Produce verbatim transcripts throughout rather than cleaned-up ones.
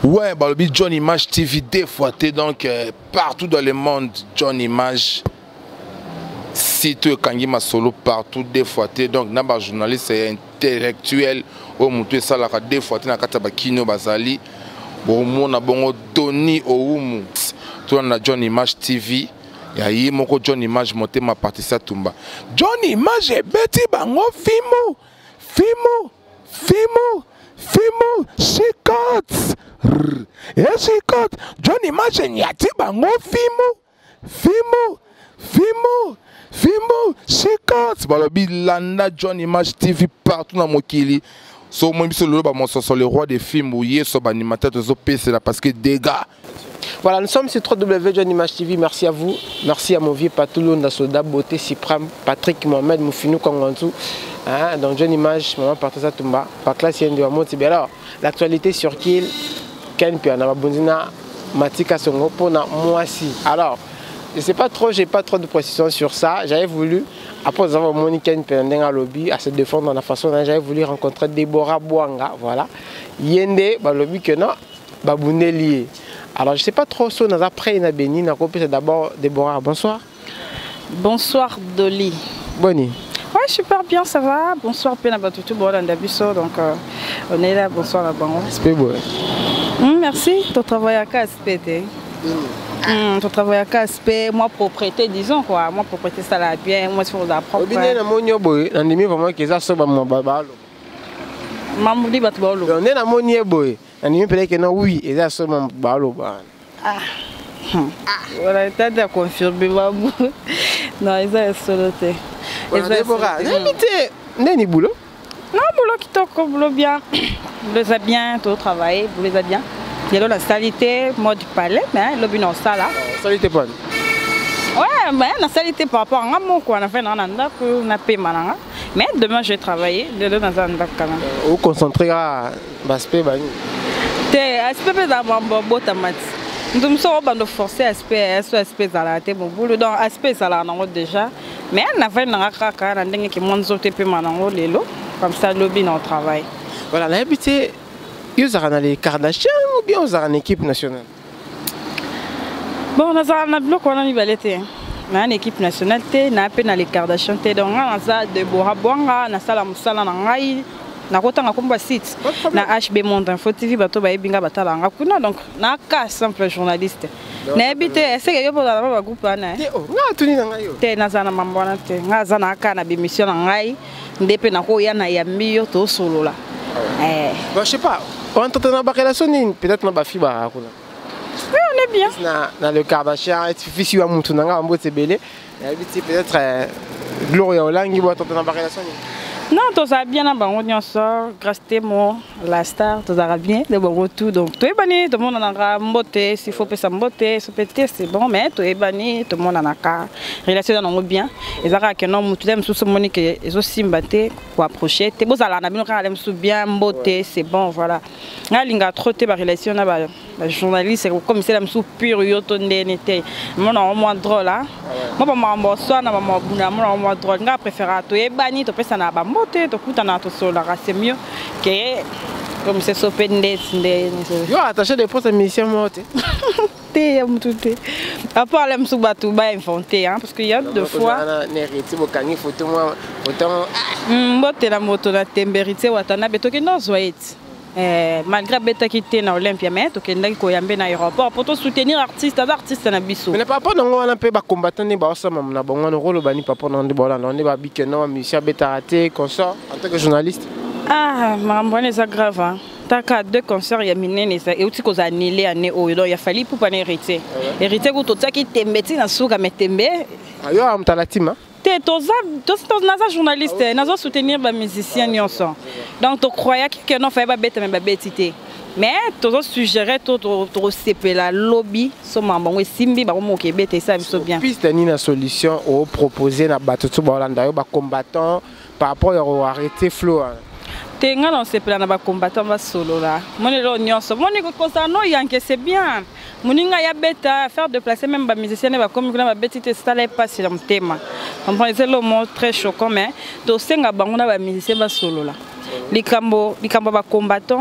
Ouais, bah, le John Image T V défoité donc euh, partout dans le monde. John Image, site Kangi Masolo partout défoité donc naba journaliste intellectuel au mutu ça la défoité na kataba kino bazali bon mona bongo Tony Oumu toi na John Image T V ya yi moko John Image monté ma partie ça tumba John Image beti bango fimo fimo fimo fimo shikot Eshikot, John Image nyati bango fimo, fimo, fimo, fimo, shikot. Balobi landa John Image T V partout dans Mokili. So moi biso lolo ba monsoso le roi des films ou yeso ba animateur de zo P C là parce que dégâts. Voilà, nous sommes sur w w w point john image T V. Merci à vous. Merci à mon vieux Patoulo Nasoda, Beauté Sipram, Patrick Mohamed Moufinou Kongantou. Hein, donc John Image, maman Partasa Tumba. Par classe, il y a un mot. Alors, l'actualité sur Kiel, Ken Piana, Bonzina, Matika Songo, pour moi aussi. Alors, je ne sais pas trop, j'ai pas trop de précision sur ça. J'avais voulu, après avoir Monique Ken Piana lobby, à se défendre dans la façon dont j'avais voulu rencontrer Déborah Bouanga. Voilà. Yende, bah, lobby que non, Baboune lié. Alors je ne sais pas trop si on a après une béni, c'est d'abord Déborah. Bonsoir. Bonsoir Dolly. Bonnie. Ouais, super bien, ça va. Bonsoir Pénabatutu, bon, on donc euh, on est là. Bonsoir la banque. C'est beau. Mmh, merci. Tu travailles à K S P. Tu travailles à K S P. Moi propriété, disons quoi. Moi propriété ça va bien. Moi je fais la propre. On est dans mon boy. On est mis vraiment que ça soit mon babalo. Maman dit bat balo. On est dans mon boy. On est peut-être que non oui. Et ça soit mon babalo. Ah. Voilà, t'as déjà confirmé maman. Non, ils ont soloté. Déborah, n'imité. N'est boulot. Non, boulot qui toque, boulot bien. Vous les avez bien, tout travaillé, vous les avez bien. Il y a la salité, mode palais, mais le bilan ça là. Salité pas. Ouais, mais la salité par rapport à moi, quoi. On a fait un anda pour on a payé malanga. Mais demain je vais travailler, de deux dans un anda quand même. Vous concentrez à l'aspect bani. T'es aspect dans mon beau tomate. Nous sommes en train de forcer aspect, aspect dans la tête, mon boulot donc aspect ça là on a déjà. Mais on a fait un kaka, on a dit que mon zoté peut m'en les lots. Comme ça, le lobby dans le travail. Voilà, l'habitude, ils ont les Kardashian ou bien ils ont une équipe nationale? Bon, on a un bloc, on a une valette. On a une équipe nationale, on a un les Kardashian, donc on a Déborah Bouanga, on a Salam Salam Nangaï, on a autant de sites, on a H B Monde Info T V, bateau Baïbinga Batala, donc on a un simple journaliste. N'habite, c'est que yo pour la groupe ana. Oh, nga tuni na ngayo. Te na zana mambona te, nga zana kana bi mission na ngai, ndepe na ko ya na ya miyo to solo là. Eh. Bon, je sais pas. On entend dans la relation peut-être na ba fiba kuna. Oui, on est bien. Na na le Kardashian, et fils yu amutu na nga mbote belé. N'habite peut-être Gloria Olangi bo entend dans la relation. Non, tout ça bien là, on y sort, grâce à moi, la star, tout ça bien, de bon retour. Donc, tout est banni, tout le monde en a beauté, s'il faut passer en beauté, c'est bon, mais tout est banni, tout le monde en a qu'à relation dans bien. Et ça, que non, tout le monde sous monique, ils ont simbaté pour approcher. T'es beau, ça là, on a bien, on sous bien, beauté, c'est bon, voilà. Là, il y a trop de relation là, les journalistes, c'est comme si ils sont pur, ils ont été. Moi, on a moins drôle là. Moi, je suis un peu drôle. Je préfère tout est banni, tout ça n'a pas c'est mieux que comme c'est sopendé. Yo attaché des postes à mission morte. T'es tout t'es. À part les msoubatou ba inventé hein parce qu'il y a deux fois. Na hérité bokani photo moi photo. Mbote la moto na temberité watana betoki non zoit. Eh malgré beta quitté na Olympia mais to kenda ko yambe na aéroport pour soutenir artiste artiste na biso. Mais papa non on a pe ba combattant ni ba osama na bongo no rolo bani papa non de bola non ne ba bikeno monsieur beta raté consort en tant que journaliste. Ah marambone ça grave hein. Taka deux concerts ya minene ça et aussi qu'on a annulé année au il a fallu pour pas hériter. Hériter ko to tsaki tembeti na suka metembe. Ayo am talatima. Tu es journaliste, tu soutenir les musiciens. Donc, tu croyais que non, il fallait pas bête, mais bêtité. Mais tu as suggéré que tu as la lobby, tu as simbi, tu as bête, ça va bien. Puis, tu as une solution au proposer na batutu balanda ba combattant par rapport au arrêté flow. Tu nga non c'est plan na ba combattant ba solo là. Mon est l'onyonso. Mon est concernant yanke c'est bien. Moninga ya beta faire déplacer même ba musicien ba comme na ba betite ça là pas sur le thème. Comprenez c'est le mot très choquant mais to senga bango na ba musicien ba solo là. Likambo likambo ba combattant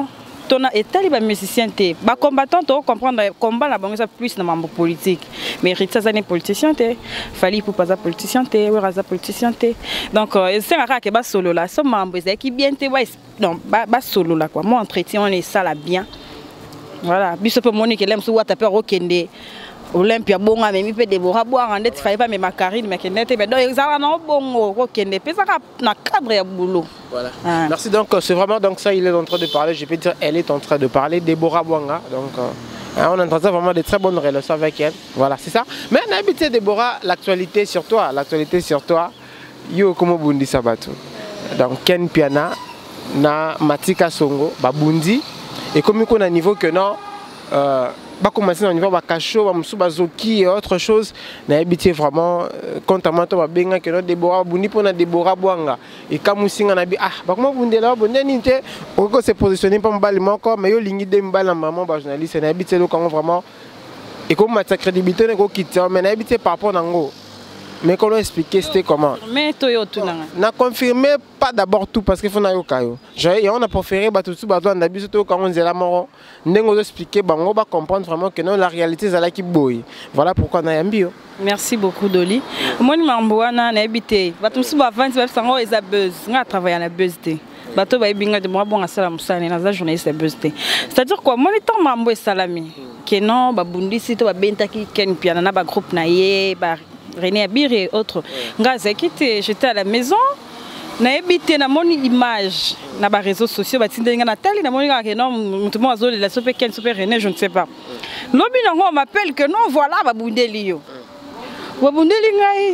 tona etali ba musicien te ba combattant to comprendre combat la bango ça plus na mambo politique mais Ritza ça n'est politicien te fali pour pas politicien te ou raza politicien te donc c'est rare que ba solo là ça mambo c'est qui bien te non ba ba solo là quoi moi entretien on est ça là bien voilà biso pe monique l'aime sous wata peur okende Olympia bonga mais mi pe Deborah boire en net fallait pas mais Macarine mais que net mais donc ça na bongo okende pe ça na cadre ya boulot. Voilà. Ah. Merci donc c'est vraiment donc ça il est en train de parler, je peux dire elle est en train de parler Deborah Bouanga donc euh, on entend ça vraiment de très bonnes relations avec elle. Voilà, c'est ça. Mais on a habité Deborah l'actualité sur toi, l'actualité sur toi. Yo como bundi sabato. Donc Ken Piana na Matika Songo ba bundi et comme on a niveau que non euh, bah commencer au niveau bakacho ba musu bazoki et autre chose na habité vraiment quand à moi to ba benga que non Deborah bundi pour na Deborah Bouanga et kamusinga na bi ah ba comment bundi là bonne nité on se positionner pas mbali moko mais yo lingi de mbala maman ba journaliste na habité lo quand vraiment et comme ma crédibilité ne ko quitter mais na habité par rapport nango. Mais comment expliquer c'était comment? Mais Toyo tout n'a. N'a confirmé pas d'abord tout parce qu'il faut na yo kayo. J'ai on a préféré ba tout tout ba na biso to quand on est là moro. Ndengo expliquer ba on va comprendre vraiment que non la réalité c'est là qui boy. Voilà pourquoi on a ambio. Merci beaucoup Doli. Moi ni mamboana na habité. Ba tout ba vingt web sango eza buzz. Nga travailler na buzz té. Ba to ba binga de moi bon asala musane na za journaliste buzz té. C'est-à-dire quoi moi ni temps mambo salami. Que non ba bundisi to ba bentaki Ken Piana na ba groupe na ye ba René Abir et autres. Ngaza quitté, j'étais à la maison. Na habité na mon image na ba réseaux sociaux ba tindinga na tali na moninga que non mutumo azole la super Ken super René je ne sais pas. Lobi na on m'appelle que non voilà ba bundeli yo. Ba bundeli ngai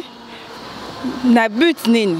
na but nini.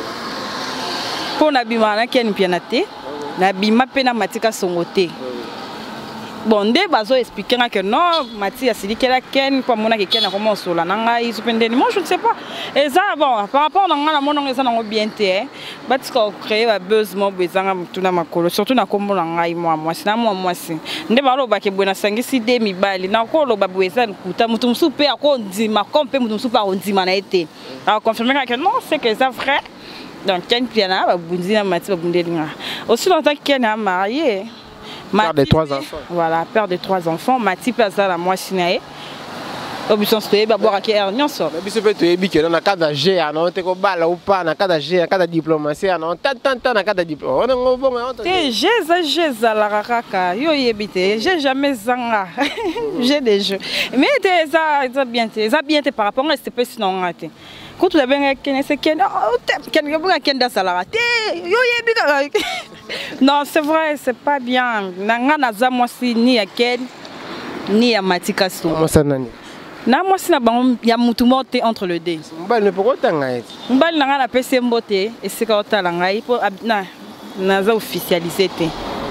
Pour na bima na Ken Piana te na bima pe na Matika Songo te. Bon, dès bazo expliquer que non, Mati a dit qu'elle a Ken, pour mon Ken a commencé sur la nanga, il se pendait. Moi, je ne sais pas. Et ça, bon, par rapport à mon nom, ça n'a bien été. Parce qu'on crée un buzz, moi, tout dans ma colo, surtout dans comme nanga, moi, moi, c'est moi, moi, c'est. Ndé balo ba ke bona sangi si de mi bali na ko lo babweza nkuta mutum soupe ako ndima kompe mutum soupe ako ndima na été. Alors confirmer que non, c'est que ça vrai. Donc Ken Piana ba bundi na Mati ba bundelinga. Aussi longtemps que Ken a marié. Père de trois enfants. Voilà, père de trois enfants. Mati Plaza la moi sinae. Obisson stoye ba boire ki er nyonso. Mais biso pe to yebi ke na kada G ana on te ko bala ou pas na kada G na kada diplomatie ana on tant tant tant na kada diplôme. On ngo bon on te. Te jeza jeza la rakaka. Yo yebite, j'ai jamais zanga. J'ai des jeux. Mais te ça ça bien te, ça bien te par rapport à cette personne non raté. Quand tu as bien ken c'est ken ken ken ken da salara. Te yo yebi non, c'est vrai, c'est pas bien. Nanga naza moi si ni ya Ken ni ya Matika Songo. Moi ça nani. Na moi si na bango ya mutu mote entre le deux. Mbal ne poko tanga eti. Mbal nanga na pese mbote et c'est quand ta langai pour na naza officialiser te.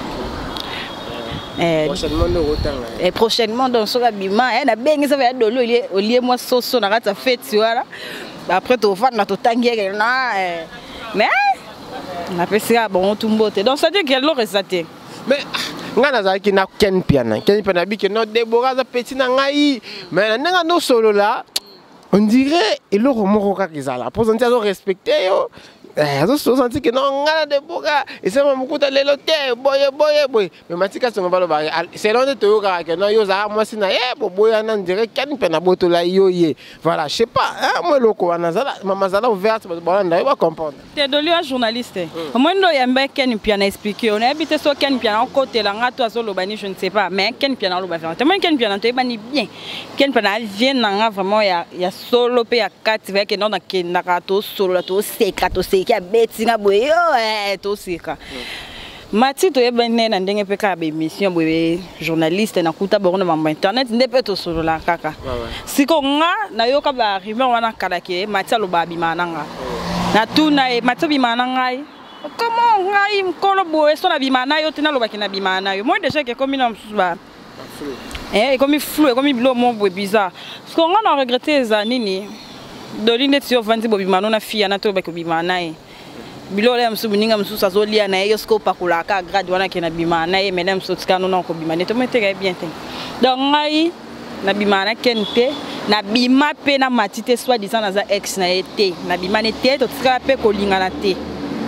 Eh prochainement no rotanga. Et prochainement dans soka bima eh na bengi ça va dolo lié au lié moi soso na rata fête voilà. Après to fa na to tangier na mais na pesa bon tout mbote donc ça dit qu'elle l'aurait zaté mais ngana za ki na Ken Piana Ken Piana bi que no Deborah za petit na ngai mais na no solo là on dirait il le remoro ka kizala pour sentir respecter yo eh zo so senti que non ngana Deborah et c'est mon kuta lelo te boye boye boye mais Matika Songo balo ba c'est l'on de to ka que non yo za moi sina eh boye na on dirait Ken Piana boto la yo ye voilà je sais pas hein moi loko na zala mama zala ouverte ba na va comprendre t'es doli un journaliste moi ndo yamba Ken Piana expliquer on a habité sur Ken Piana côté là ngato azolo bani je ne sais pas mais Ken Piana lo ba faire tellement Ken Piana to bani bien Ken Piana vient na vraiment ya ya solo pe ya quatre avec non na Ken na kato solo la to sekato qui a bêti na boyo eh to sika Mati to yebane na ndenge pe ka be mission boye journaliste na kuta bono mambo internet ndepe to solo la kaka siko nga na yoka ba arriver wana kalake Mati lo ba bimana nga na tuna e Mati bimana ngai comment ngai mkolo boye so na bimana yo tina lo ba kina bimana yo moi déjà que comme ina msuba eh comme flou comme bilo mon boye bizarre parce qu'on a regretté za nini Doline tio vanti bobimano na fia na to ba ko bimana e bilo le msu buninga msu sazolia na yo sko pakula ka grade wana ke na bimana e mesdames so tikano na ko bimana to mete ga bien te donc ngai na bimana kente na bima pe na matite soit disant na za ex na été na bimane te to tika pe ko lingana te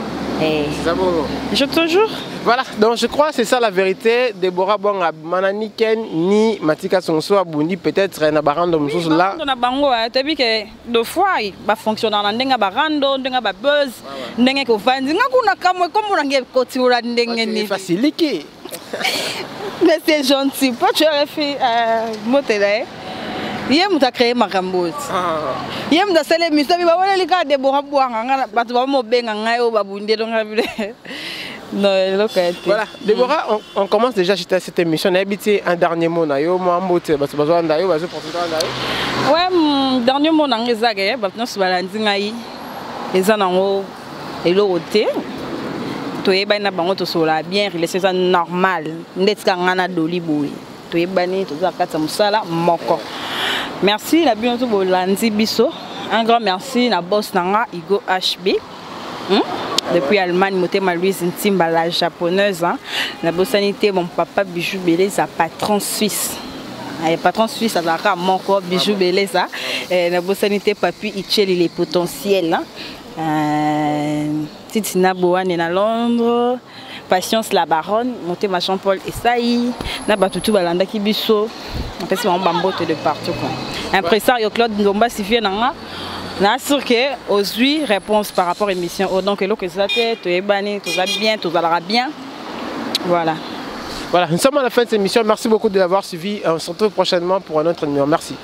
Et Ça bon. je toujours. Voilà, donc je crois que c'est ça la vérité. Déborah Bonga, Manani Ken, ni Matika Sonso, Abundi, peut-être Nabarando, Moussous là. On a bango, tu as vu que deux fois, il va fonctionner en denga barando, denga buzz, denga ko fandi. Nga kuna kamwe comme on a ngé koti ura denga ni. Facilité. Mais c'est gentil. Pas tu as fait motele. Hier on a créé Makambo. Hier on a célébré l'émission, mais voilà les gars Déborah Bonga, bah tu vas me benga ngayo babundi donc non, voilà, Déborah, on, on commence déjà cette émission. On a habité un dernier mot. Nayo, moi, mbote, parce que besoin d'ailleurs, parce que pour tout ouais, mon dernier mot dans les agages, parce que nous sommes à l'Indingaï, les anangos et l'autre. Tu es bien bango tu sois bien, c'est normal. N'est-ce qu'un an d'oliboui. Tu es banni, tu as quatre musala, moko. Merci, la bientôt pour l'Andi Bisso. Un grand merci, la boss Nanga, Igo H B. Hmm? Depuis Allemagne, je suis Louise Ntimba, la japonaise. Hein? La bosanité, mon papa Bijou Belé, c'est patron suisse. Le patron suisse, c'est mon corps Bijou Belé. La bosanité, papi Itchel, il est potentiel. Titina Boan est à Londres. Patience la baronne, monté ma Jean-Paul Essaï. Na batutu balanda kibiso. En fait, c'est un bambote de partout. Impresario Claude Ngomba Sifie Nanga. Je suis que aux huit réponses par rapport à l'émission. Donc, que ça tu es banni, tout va bien, tout va bien. Voilà. Voilà, nous sommes à la fin de cette émission. Merci beaucoup de l'avoir suivi. On se retrouve prochainement pour un autre numéro. Merci.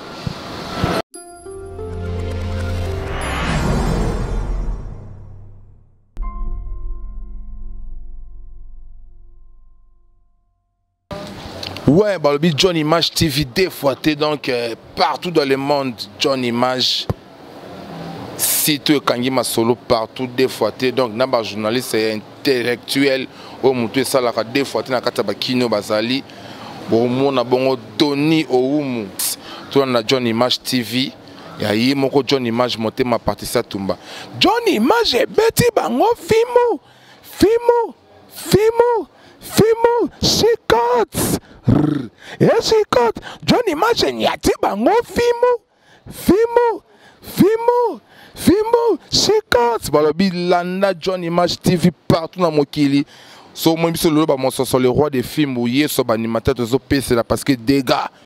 Ouais, bah, le John Image T V défoité donc euh, partout dans le monde. John Image. Site Kangima Solo partout défoité donc naba journaliste intellectuel au mutu ça la défoité na kata bakino bazali bon mona bongo Tony Oumu toi na John Image T V ya yi moko John Image monté ma partie ça tumba John Image beti bango fimo fimo fimo fimo shikot et shikot John Image nyati bango fimo fimo fimo Fimo, Shikot, Balobi, Landa, John Image T V partout dans mon kili. So, moi, je suis le roi des films où il y a des animateurs, c'est là parce que des gars.